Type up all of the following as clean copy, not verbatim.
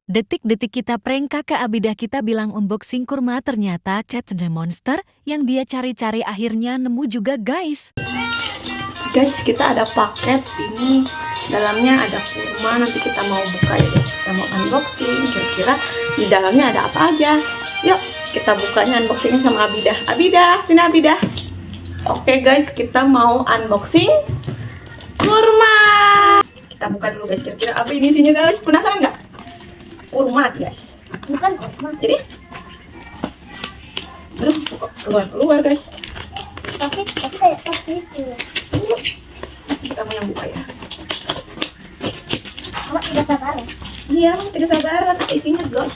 Detik-detik kita prank kakak Abidah kita bilang unboxing kurma ternyata Cat the Monster yang dia cari-cari akhirnya nemu juga guys. Guys, kita ada paket ini, dalamnya ada kurma, nanti kita mau buka ya guys. Kita mau unboxing, kira-kira di dalamnya ada apa aja. Yuk, kita bukanya unboxingnya sama Abidah. Abidah, sini Abidah. Oke guys, kita mau unboxing kurma. Kita buka dulu guys, kira-kira apa ini isinya guys, penasaran nggak? Kurma guys, Bukan kurma. jadi aduh, keluar guys. Tapi kayak pasti itu. Kita mau yang buka ya. Awak tidak sabar ya? Iya, tidak sabaran. Isinya guys.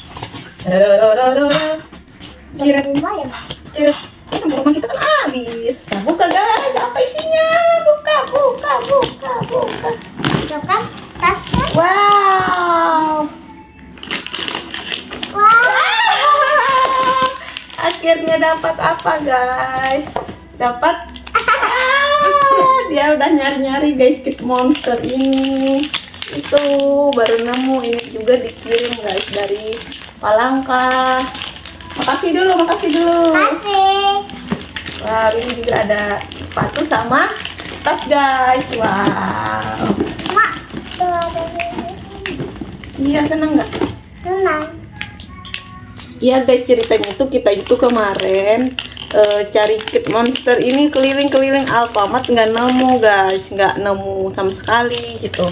Dari rumah ya, Mak? Ciret. Rumah kita kan habis. Nah, buka guys, apa isinya? Buka. Itu kan tasnya. Wow. Akhirnya dapat apa guys? Dapat dia udah nyari-nyari guys, Kit Monster ini. Itu baru nemu, ini juga dikirim guys dari Palangka. Makasih dulu. Kasih. Wah, ini juga ada sepatu sama tas guys. Wow. Mak, tuh ada ini. Iya, seneng nggak? Tenang. Iya guys, ceritanya itu kita itu kemarin cari Kit Monster ini keliling-keliling Alfamart nggak nemu guys, nggak nemu sama sekali gitu.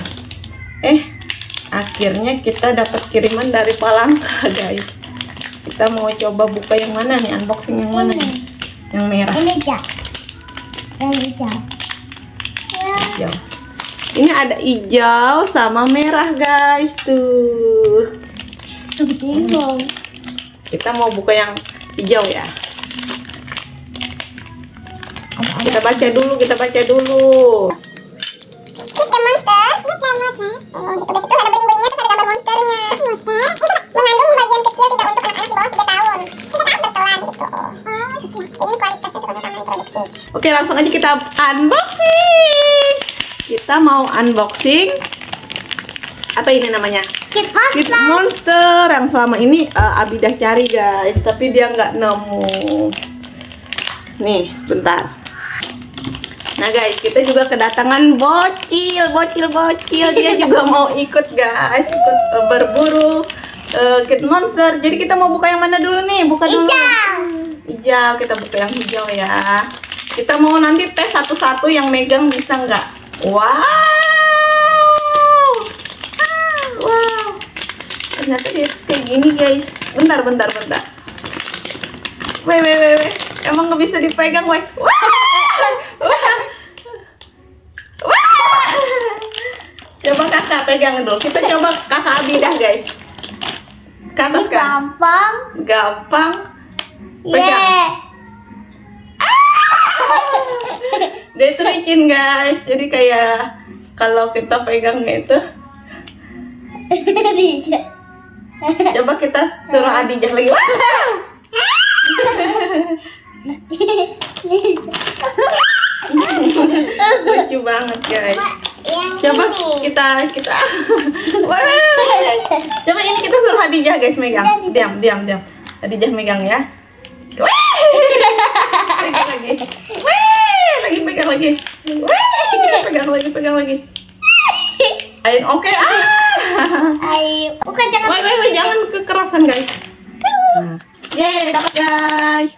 Akhirnya kita dapat kiriman dari Palangka guys. Kita mau coba buka yang mana nih, unboxing yang mana nih? Yang merah. Ini Jak. Yang hijau. Hijau. Ini ada hijau sama merah guys tuh. Bingung. Kita mau buka yang hijau ya. Kita baca dulu. Kita monster. Oh, gitu. Itu ada bling-blingnya, terus ada gambar monsternya. Mengandung bagian kecil tidak untuk anak-anak di bawah 3 tahun. Tidak bertelan gitu. Ini kualitasnya tuh tangan produksi. Oke, langsung aja kita unboxing. Kita mau unboxing apa ini namanya? Kit Kit Monster. Monster yang selama ini Abidah cari guys, tapi dia nggak nemu. Nih, bentar. Nah guys, kita juga kedatangan bocil. Dia juga mau ikut guys, ikut berburu Kit Monster. Jadi kita mau buka yang mana dulu nih? Buka dulu. Hijau. Kita buka yang hijau ya. Kita mau nanti tes satu-satu yang megang bisa nggak? Wow. Ternyata dia kayak gini guys. Bentar. Weh. Emang nggak bisa dipegang, weh. Coba kakak pegang dulu. Kita coba kakak Abidah guys. Ke atas kan? Gampang. Pegang. Dia itu licin guys. Jadi kayak kalau kita pegang itu. Coba kita suruh Adijah lagi. Lucu banget guys. Coba kita coba ini kita suruh Adijah guys megang. Diam. Adijah megang ya. Pegang lagi. Pegang lagi. Ayo, oke. Ayo. Bukan jangan. Wait, jangan kekerasan guys. Yeay, dapat guys.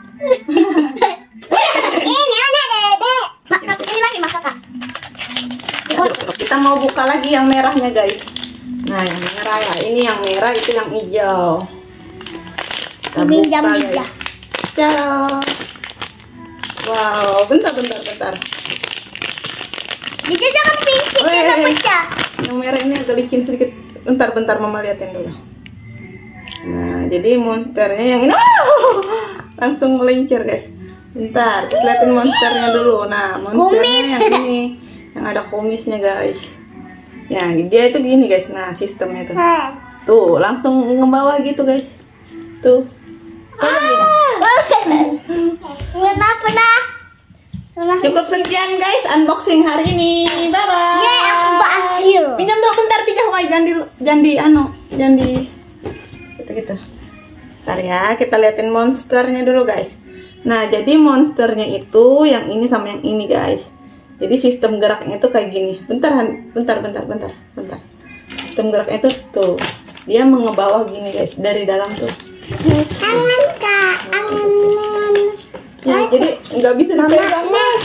Ini ada Dede. Ini lagi Mas Kakak. Kita mau buka lagi yang merahnya guys. Nah, yang merah ya. Ini yang merah, itu yang hijau. Kita Pinjam buka, hijau. guys. Ciao. Wow, bentar. Dede jangan pincik, jangan pecah. Yang merah ini agak licin sedikit. Bentar, mama liatin dulu. Nah, jadi monsternya yang ini langsung melincir guys. Bentar, kita liatin monsternya dulu. Nah, monsternya yang ini, yang ada kumisnya guys. Ya, dia itu gini guys. Nah, sistemnya tuh. Tuh, langsung ngebawa gitu guys. Tuh. Kenapa dah? Cukup sekian guys unboxing hari ini. Bye bye. Yeay, aku berhasil. Pinjam dulu bentar 3 Wai, jangan di jangan di gitu-gitu. Ntar ya, kita liatin monsternya dulu guys. Nah, jadi monsternya itu yang ini sama yang ini guys. Jadi sistem geraknya itu kayak gini. Bentar. Sistem geraknya itu tuh, dia mengebawah gini guys, dari dalam tuh. Tangan Kak, tangan. Ya, jadi nggak bisa dipegang guys.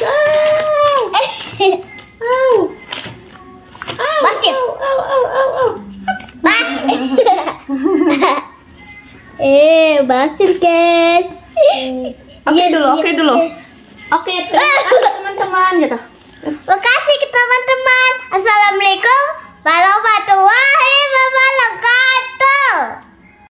Basir. Basir guys. Oke dulu. Oke, terima kasih teman-teman gitu. Makasih ke teman-teman. Assalamualaikum warahmatullahi wabarakatuh.